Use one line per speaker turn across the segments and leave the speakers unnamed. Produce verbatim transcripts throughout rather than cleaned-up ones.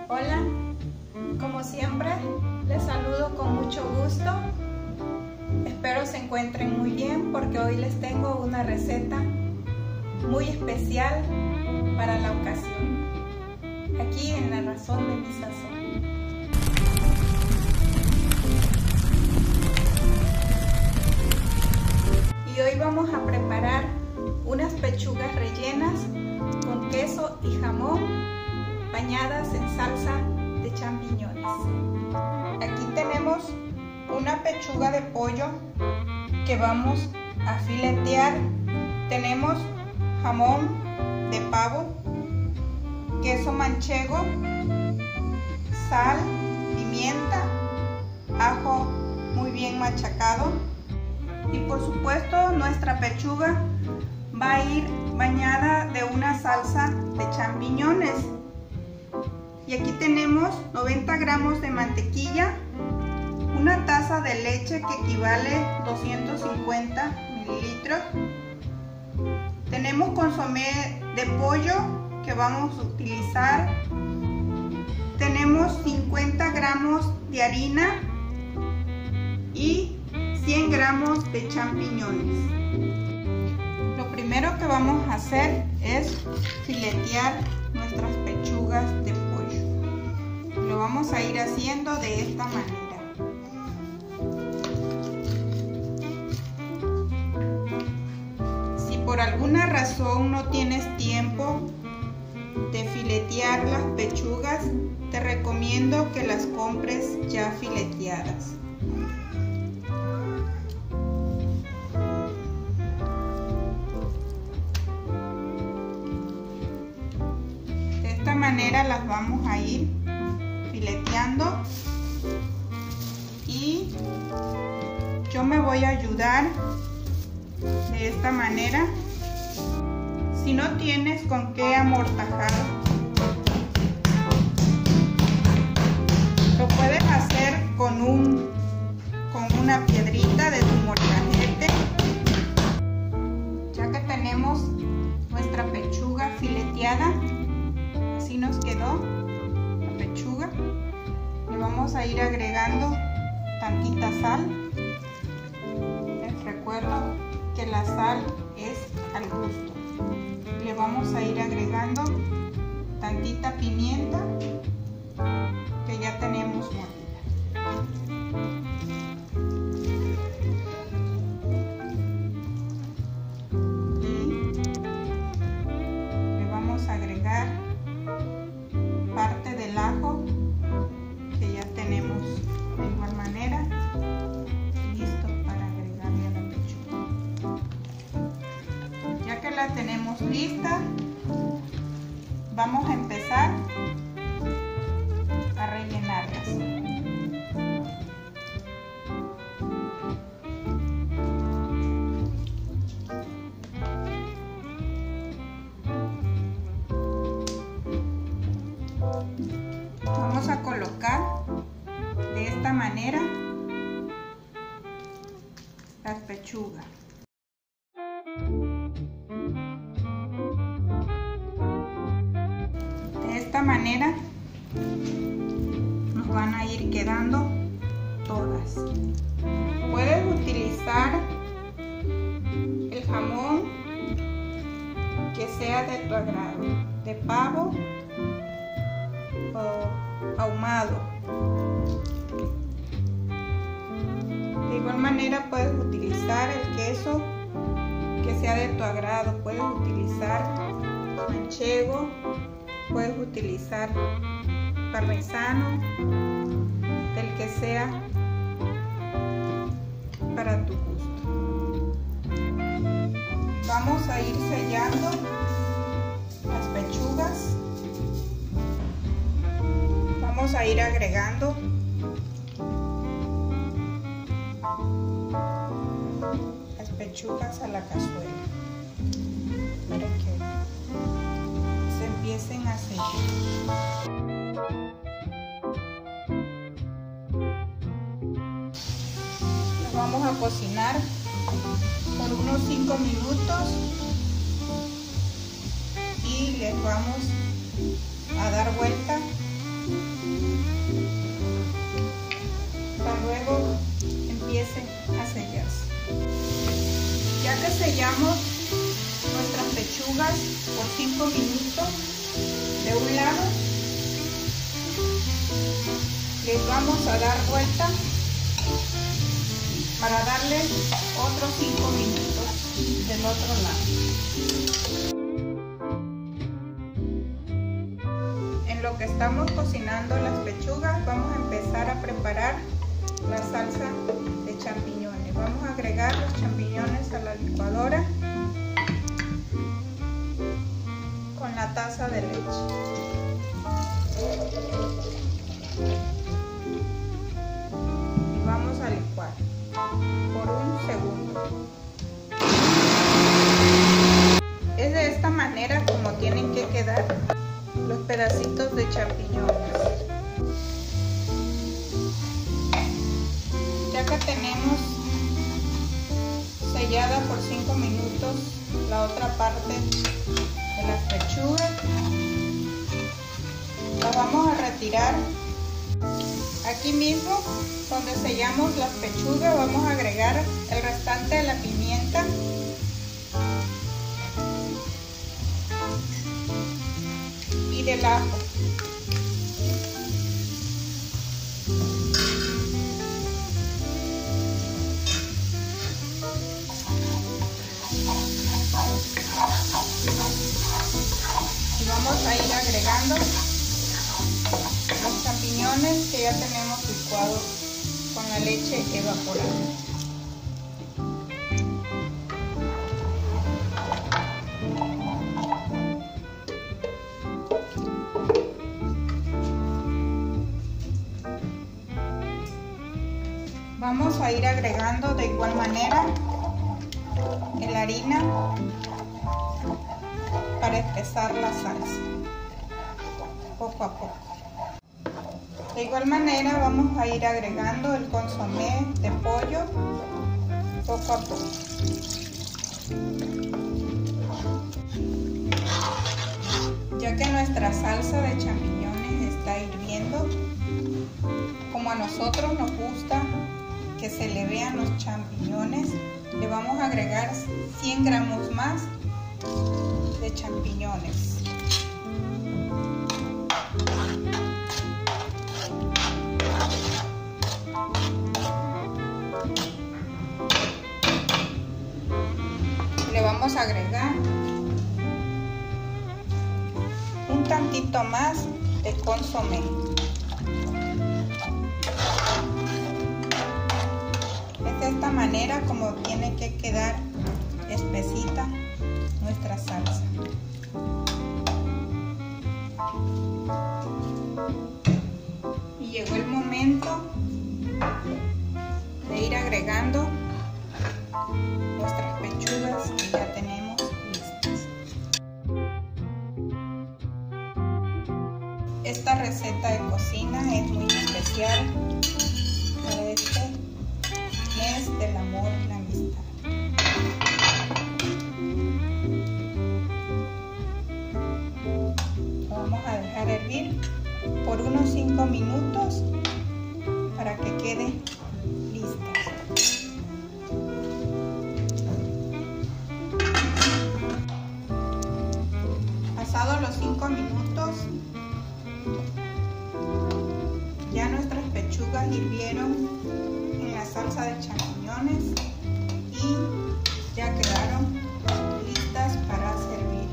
Hola, como siempre les saludo con mucho gusto. Espero se encuentren muy bien porque hoy les tengo una receta muy especial para la ocasión, aquí en La Razón de mi Sazón. Y hoy vamos a preparar unas pechugas rellenas con queso y jamón, bañadas en salsa de champiñones. Aquí tenemos una pechuga de pollo que vamos a filetear. Tenemos jamón de pavo, queso manchego, sal, pimienta, ajo muy bien machacado y por supuesto nuestra pechuga va a ir bañada de una salsa de champiñones. Y aquí tenemos noventa gramos de mantequilla, una taza de leche que equivale a doscientos cincuenta mililitros. Tenemos consomé de pollo que vamos a utilizar. Tenemos cincuenta gramos de harina y cien gramos de champiñones. Lo primero que vamos a hacer es filetear nuestras pechugas de pollo. Lo vamos a ir haciendo de esta manera. Si por alguna razón no tienes tiempo de filetear las pechugas, te recomiendo que las compres ya fileteadas. De esta manera las vamos a ir fileteando y yo me voy a ayudar de esta manera. Si no tienes con qué amortajar, lo puedes hacer con un con una piedrita de tu molcajete. Ya que tenemos nuestra pechuga fileteada, así nos quedó la pechuga. Le vamos a ir agregando tantita sal. Les recuerdo que la sal es al gusto. Le vamos a ir agregando tantita pimienta que ya tenemos molida. Y le vamos a agregar parte del ajo que ya tenemos de igual manera listo para agregarle a la pechuga. Ya que la tenemos lista, vamos a empezar a rellenarlas. Vamos a colocar de esta manera las pechugas. De esta manera nos van a ir quedando todas. Puedes utilizar el jamón que sea de tu agrado, de pavo o ahumado. De igual manera puedes utilizar el queso que sea de tu agrado. Puedes utilizar manchego, puedes utilizar parmesano, del que sea para tu gusto. Vamos a ir sellando las pechugas. Vamos a ir agregando las pechugas a la cazuela para que se empiecen a sellar. Las vamos a cocinar por unos cinco minutos y les vamos a dar vuelta sellamos nuestras pechugas por cinco minutos de un lado, les vamos a dar vuelta para darle otros cinco minutos del otro lado. En lo que estamos cocinando las pechugas, vamos a empezar a preparar la salsa de champiñones. Vamos a agregar los champiñones a la licuadora con la taza de leche. Y vamos a licuar por un segundo. Es de esta manera como tienen que quedar los pedacitos de champiñones. Ya que tenemos sellada por cinco minutos la otra parte de las pechugas, la vamos a retirar. Aquí mismo donde sellamos las pechugas vamos a agregar el restante de la pimienta y del ajo. Y vamos a ir agregando los champiñones que ya tenemos licuados con la leche evaporada. Vamos a ir agregando de igual manera la harina para espesar la salsa poco a poco. De igual manera vamos a ir agregando el consomé de pollo poco a poco. Ya que nuestra salsa de champiñones está hirviendo, como a nosotros nos gusta que se le vean los champiñones, le vamos a agregar cien gramos más de champiñones. Le vamos a agregar un tantito más de consomé. Es de esta manera como tiene que quedar espesita nuestra salsa. Y llegó el momento de ir agregando nuestras pechugas que ya tenemos listas. Esta receta de cocina es muy especial para este mes del amor y la amistad. Lo vamos a dejar hervir por unos cinco minutos para que quede lista. Pasados los cinco minutos, ya nuestras pechugas hirvieron en la salsa de champiñones y ya quedaron listas para servir.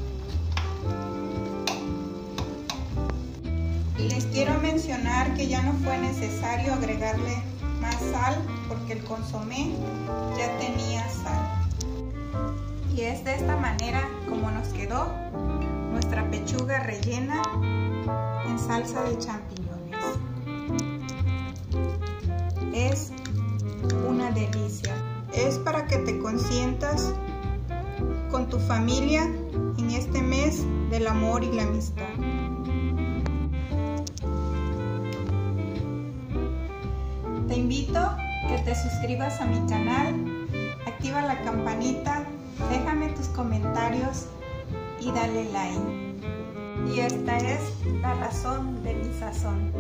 Les quiero mencionar que ya no fue necesario agregarle más sal porque el consomé ya tenía sal. Y es de esta manera como nos quedó nuestra pechuga rellena en salsa de champiñones. Es una delicia. Es para que te consientas con tu familia en este mes del amor y la amistad. Te invito a que te suscribas a mi canal, activa la campanita, déjame tus comentarios y dale like. Y esta es la razón de mi sazón.